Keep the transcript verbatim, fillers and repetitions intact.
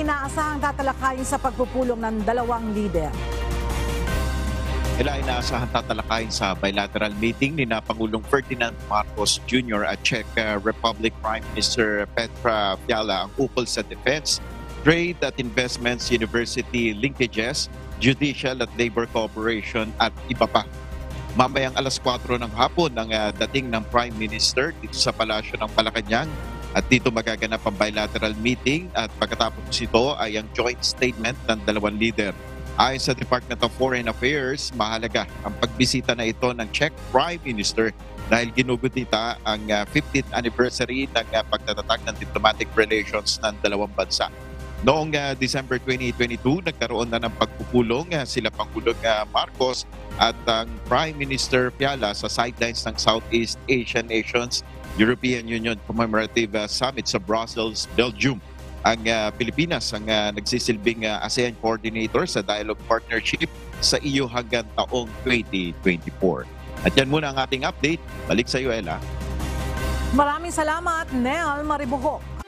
inaasahang tatalakayin sa pagpupulong ng dalawang lider? Ila inaasahan tatalakayin sa bilateral meeting ni na Pangulong Ferdinand Marcos Junior at Czech uh, Republic Prime Minister Petra Fiala ang ukol sa defense, trade at investments, university linkages, judicial at labor cooperation at iba pa. Mamayang alas kwatro ng hapon ang uh, dating ng Prime Minister dito sa Palasyo ng Malacanang at dito magaganap ang bilateral meeting at pagkatapos ito ay ang joint statement ng dalawang leader. Ayon sa Department of Foreign Affairs, mahalaga ang pagbisita na ito ng Czech Prime Minister dahil ginugutita ang uh, fiftieth anniversary ng uh, pagtatatag ng diplomatic relations ng dalawang bansa. Noong uh, December twenty twenty-two, nagkaroon na ng pagpupulong uh, sila Pangulong uh, Marcos at ang Prime Minister Fiala sa sidelines ng Southeast Asian Nations European Union Commemorative uh, Summit sa Brussels, Belgium. Ang uh, Pilipinas ang uh, nagsisilbing uh, ASEAN Coordinator sa Dialogue Partnership sa E U hanggang taong twenty twenty-four. At yan muna ang ating update. Balik sa iyo, Ella. Maraming salamat, Nel Maribuhok.